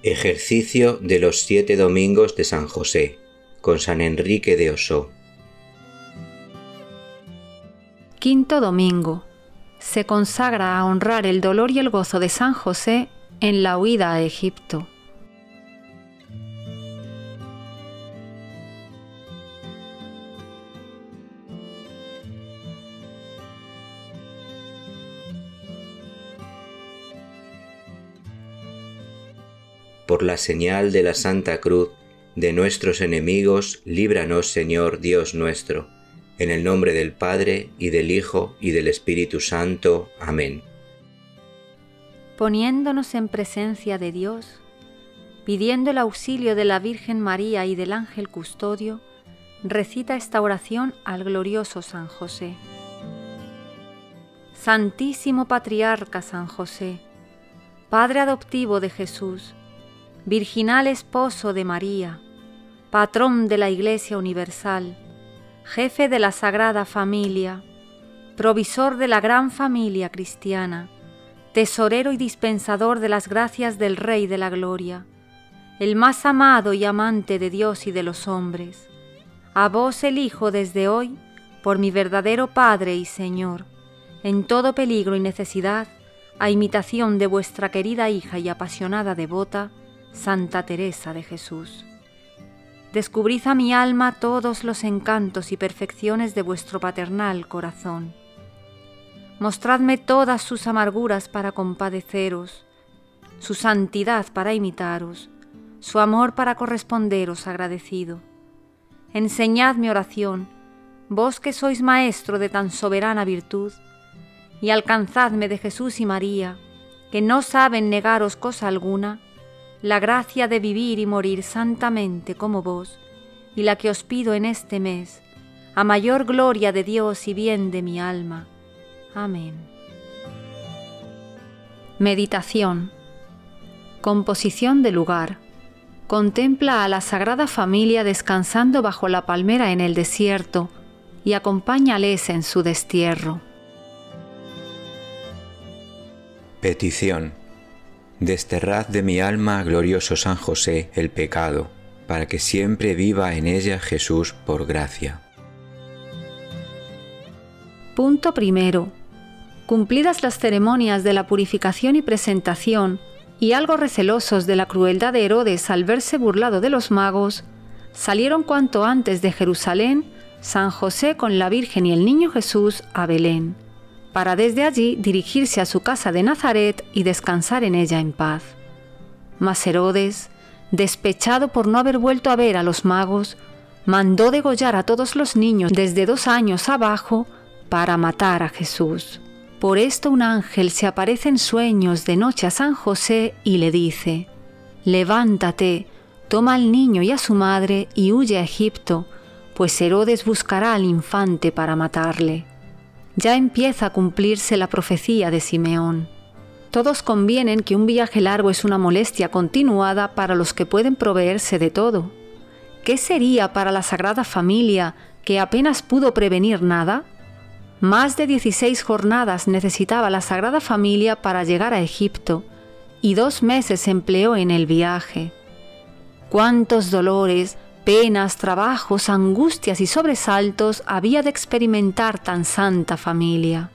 Ejercicio de los 7 domingos de San José, con San Enrique de Osó. Quinto domingo. Se consagra a honrar el dolor y el gozo de San José en la huida a Egipto. Por la señal de la Santa Cruz de nuestros enemigos, líbranos, Señor Dios nuestro, en el nombre del Padre, y del Hijo, y del Espíritu Santo. Amén. Poniéndonos en presencia de Dios, pidiendo el auxilio de la Virgen María y del ángel custodio, recita esta oración al glorioso San José. Santísimo Patriarca San José, Padre adoptivo de Jesús, virginal esposo de María, patrón de la Iglesia Universal, jefe de la Sagrada Familia, provisor de la gran familia cristiana, tesorero y dispensador de las gracias del Rey de la Gloria, el más amado y amante de Dios y de los hombres, a vos elijo desde hoy por mi verdadero Padre y Señor, en todo peligro y necesidad, a imitación de vuestra querida hija y apasionada devota, Santa Teresa de Jesús. Descubrid a mi alma todos los encantos y perfecciones de vuestro paternal corazón. Mostradme todas sus amarguras para compadeceros, su santidad para imitaros, su amor para corresponderos agradecido. Enseñadme oración, vos que sois maestro de tan soberana virtud, y alcanzadme de Jesús y María, que no saben negaros cosa alguna, la gracia de vivir y morir santamente como vos, y la que os pido en este mes, a mayor gloria de Dios y bien de mi alma. Amén. Meditación. Composición de lugar. Contempla a la Sagrada Familia descansando bajo la palmera en el desierto y acompáñales en su destierro. Petición. Desterrad de mi alma, glorioso San José, el pecado, para que siempre viva en ella Jesús por gracia. Punto primero. Cumplidas las ceremonias de la purificación y presentación, y algo recelosos de la crueldad de Herodes al verse burlado de los magos, salieron cuanto antes de Jerusalén San José con la Virgen y el niño Jesús a Belén, para desde allí dirigirse a su casa de Nazaret y descansar en ella en paz. Mas Herodes, despechado por no haber vuelto a ver a los magos, mandó degollar a todos los niños desde 2 años abajo para matar a Jesús. Por esto un ángel se aparece en sueños de noche a San José y le dice: «Levántate, toma al niño y a su madre y huye a Egipto, pues Herodes buscará al infante para matarle». Ya empieza a cumplirse la profecía de Simeón. Todos convienen que un viaje largo es una molestia continuada para los que pueden proveerse de todo. ¿Qué sería para la Sagrada Familia, que apenas pudo prevenir nada? Más de 16 jornadas necesitaba la Sagrada Familia para llegar a Egipto, y 2 meses empleó en el viaje. ¿Cuántos dolores, penas, trabajos, angustias y sobresaltos había de experimentar tan santa familia?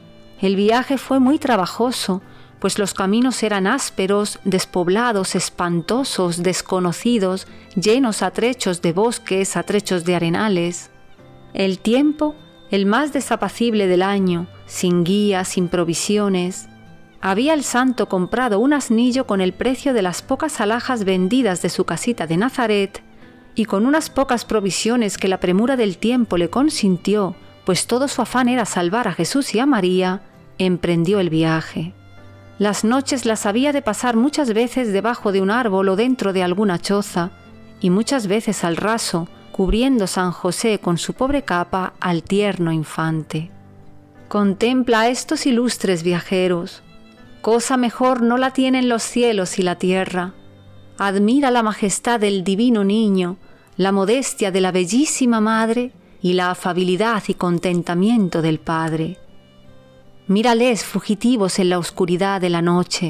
El viaje fue muy trabajoso, pues los caminos eran ásperos, despoblados, espantosos, desconocidos, llenos a trechos de bosques, a trechos de arenales. El tiempo, el más desapacible del año, sin guía, sin provisiones. Había el santo comprado un asnillo con el precio de las pocas alhajas vendidas de su casita de Nazaret, y con unas pocas provisiones que la premura del tiempo le consintió, pues todo su afán era salvar a Jesús y a María, emprendió el viaje. Las noches las había de pasar muchas veces debajo de un árbol o dentro de alguna choza, y muchas veces al raso, cubriendo San José con su pobre capa al tierno infante. Contempla a estos ilustres viajeros. Cosa mejor no la tienen los cielos y la tierra. Admira la majestad del divino niño, la modestia de la bellísima madre y la afabilidad y contentamiento del Padre. Mírales fugitivos en la oscuridad de la noche,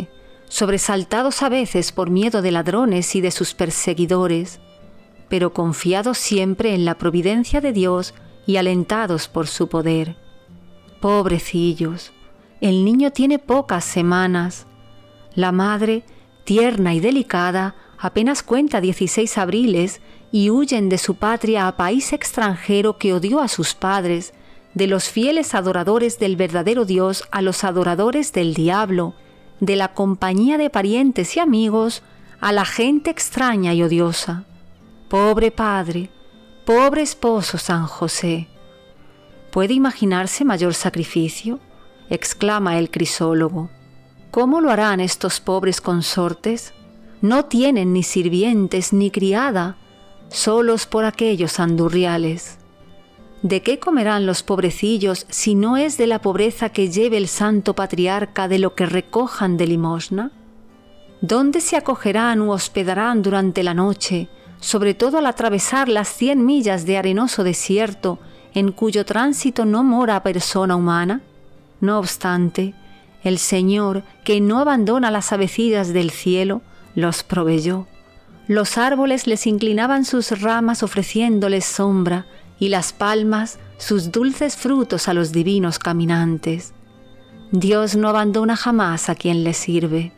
sobresaltados a veces por miedo de ladrones y de sus perseguidores, pero confiados siempre en la providencia de Dios y alentados por su poder. Pobrecillos, el niño tiene pocas semanas. La madre, tierna y delicada, apenas cuenta 16 abriles y huyen de su patria a país extranjero que odió a sus padres, de los fieles adoradores del verdadero Dios a los adoradores del diablo, de la compañía de parientes y amigos a la gente extraña y odiosa. Pobre padre, pobre esposo San José. ¿Puede imaginarse mayor sacrificio?, exclama el crisólogo. ¿Cómo lo harán estos pobres consortes? No tienen ni sirvientes ni criada, solos por aquellos andurriales. ¿De qué comerán los pobrecillos si no es de la pobreza que lleve el santo patriarca de lo que recojan de limosna? ¿Dónde se acogerán u hospedarán durante la noche, sobre todo al atravesar las 100 millas de arenoso desierto en cuyo tránsito no mora persona humana? No obstante, el Señor, que no abandona las avecidas del cielo, los proveyó. Los árboles les inclinaban sus ramas ofreciéndoles sombra, y las palmas sus dulces frutos a los divinos caminantes. Dios no abandona jamás a quien le sirve.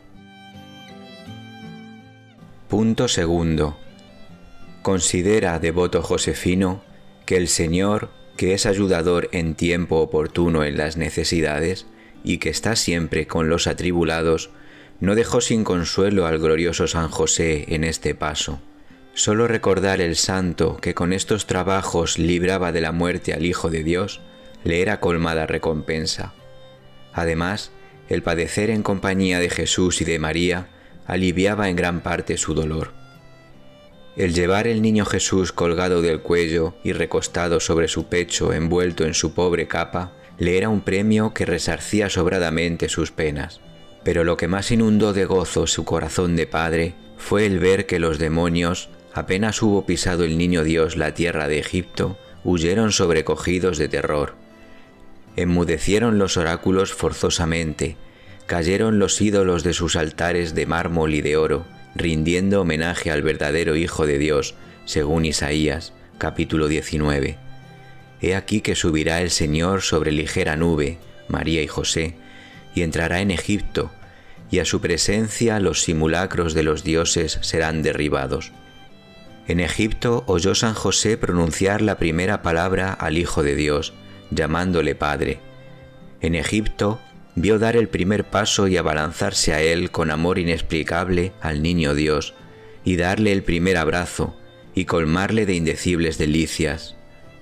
Punto segundo. Considera, devoto josefino, que el Señor, que es ayudador en tiempo oportuno en las necesidades y que está siempre con los atribulados, no dejó sin consuelo al glorioso San José en este paso. Solo recordar el santo que con estos trabajos libraba de la muerte al Hijo de Dios, le era colmada recompensa. Además, el padecer en compañía de Jesús y de María aliviaba en gran parte su dolor. El llevar el niño Jesús colgado del cuello y recostado sobre su pecho envuelto en su pobre capa, le era un premio que resarcía sobradamente sus penas. Pero lo que más inundó de gozo su corazón de padre fue el ver que los demonios, apenas hubo pisado el niño Dios la tierra de Egipto, huyeron sobrecogidos de terror. Enmudecieron los oráculos forzosamente, cayeron los ídolos de sus altares de mármol y de oro, rindiendo homenaje al verdadero Hijo de Dios, según Isaías, capítulo 19. He aquí que subirá el Señor sobre ligera nube, María y José, y entrará en Egipto, y a su presencia los simulacros de los dioses serán derribados. En Egipto oyó San José pronunciar la primera palabra al Hijo de Dios, llamándole Padre. En Egipto vio dar el primer paso y abalanzarse a él con amor inexplicable al niño Dios, y darle el primer abrazo, y colmarle de indecibles delicias.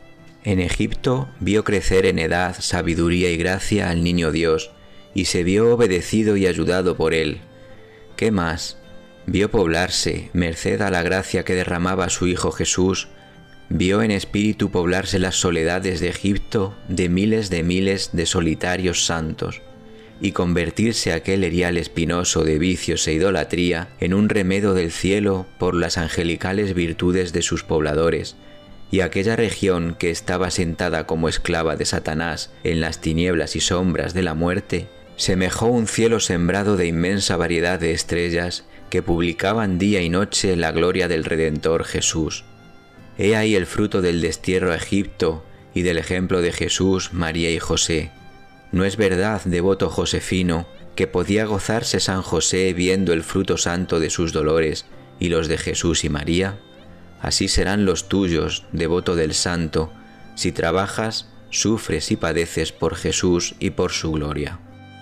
En Egipto vio crecer en edad, sabiduría y gracia al niño Dios, y se vio obedecido y ayudado por él. ¿Qué más? Vio poblarse, merced a la gracia que derramaba su Hijo Jesús, vio en espíritu poblarse las soledades de Egipto de miles de solitarios santos, y convertirse aquel erial espinoso de vicios e idolatría en un remedo del cielo por las angelicales virtudes de sus pobladores, y aquella región que estaba sentada como esclava de Satanás en las tinieblas y sombras de la muerte, semejó un cielo sembrado de inmensa variedad de estrellas que publicaban día y noche la gloria del Redentor Jesús. He ahí el fruto del destierro a Egipto y del ejemplo de Jesús, María y José. ¿No es verdad, devoto josefino, que podía gozarse San José viendo el fruto santo de sus dolores y los de Jesús y María? Así serán los tuyos, devoto del santo, si trabajas, sufres y padeces por Jesús y por su gloria.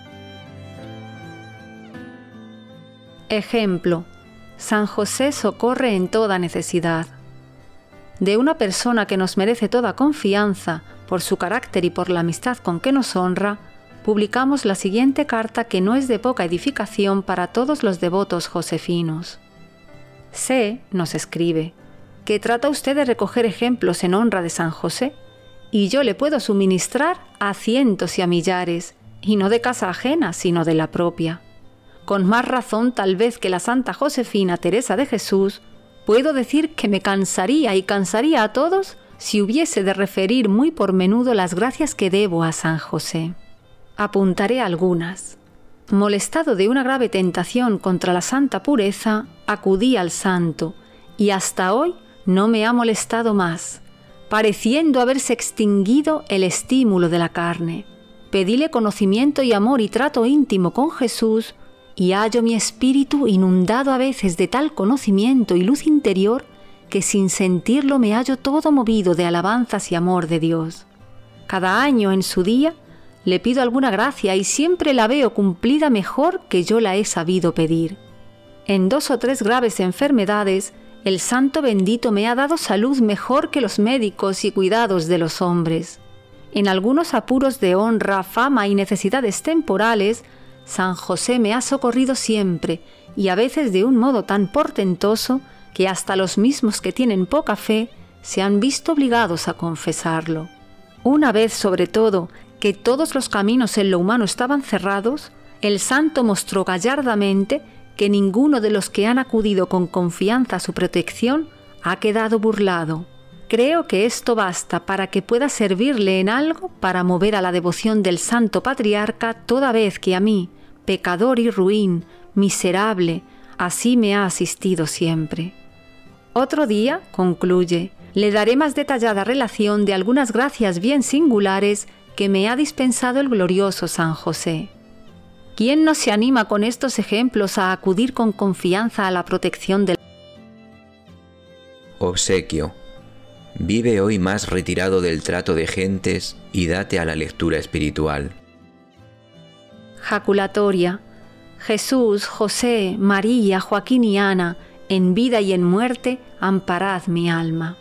Ejemplo: San José socorre en toda necesidad. De una persona que nos merece toda confianza por su carácter y por la amistad con que nos honra, publicamos la siguiente carta que no es de poca edificación para todos los devotos josefinos. Sé, nos escribe, que trata usted de recoger ejemplos en honra de San José, y yo le puedo suministrar a cientos y a millares, y no de casa ajena, sino de la propia. Con más razón tal vez que la Santa Josefina Teresa de Jesús, puedo decir que me cansaría y cansaría a todos si hubiese de referir muy por menudo las gracias que debo a San José. Apuntaré algunas. Molestado de una grave tentación contra la santa pureza, acudí al santo, y hasta hoy no me ha molestado más, pareciendo haberse extinguido el estímulo de la carne. Pedíle conocimiento y amor y trato íntimo con Jesús, y hallo mi espíritu inundado a veces de tal conocimiento y luz interior que sin sentirlo me hallo todo movido de alabanzas y amor de Dios. Cada año en su día le pido alguna gracia y siempre la veo cumplida mejor que yo la he sabido pedir. En 2 o 3 graves enfermedades, el santo bendito me ha dado salud mejor que los médicos y cuidados de los hombres. En algunos apuros de honra, fama y necesidades temporales, San José me ha socorrido siempre, y a veces de un modo tan portentoso que hasta los mismos que tienen poca fe se han visto obligados a confesarlo. Una vez, sobre todo, que todos los caminos en lo humano estaban cerrados, el santo mostró gallardamente que ninguno de los que han acudido con confianza a su protección ha quedado burlado. Creo que esto basta para que pueda servirle en algo para mover a la devoción del santo patriarca toda vez que a mí, pecador y ruin, miserable, así me ha asistido siempre. Otro día, concluye, le daré más detallada relación de algunas gracias bien singulares que me ha dispensado el glorioso San José. ¿Quién no se anima con estos ejemplos a acudir con confianza a la protección del obsequio? Vive hoy más retirado del trato de gentes y date a la lectura espiritual. Jaculatoria. Jesús, José, María, Joaquín y Ana, en vida y en muerte, amparad mi alma.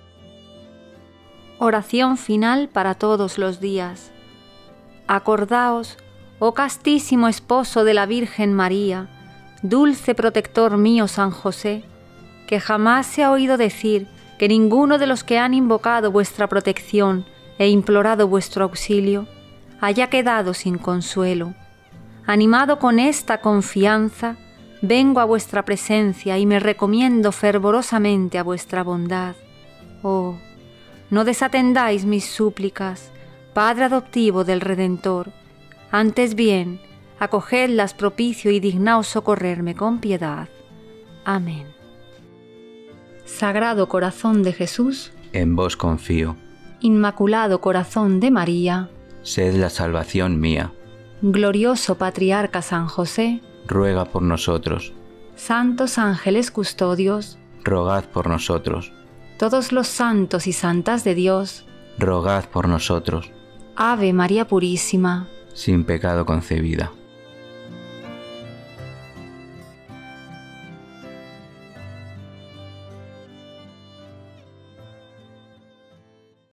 Oración final para todos los días. Acordaos, oh castísimo esposo de la Virgen María, dulce protector mío San José, que jamás se ha oído decir que ninguno de los que han invocado vuestra protección e implorado vuestro auxilio haya quedado sin consuelo. Animado con esta confianza, vengo a vuestra presencia y me recomiendo fervorosamente a vuestra bondad. Oh, no desatendáis mis súplicas, Padre adoptivo del Redentor, antes bien, acogedlas propicio y dignaos socorrerme con piedad. Amén. Sagrado Corazón de Jesús, en vos confío. Inmaculado Corazón de María, sed la salvación mía. Glorioso Patriarca San José, ruega por nosotros. Santos ángeles custodios, rogad por nosotros. Todos los santos y santas de Dios, rogad por nosotros. Ave María Purísima, sin pecado concebida.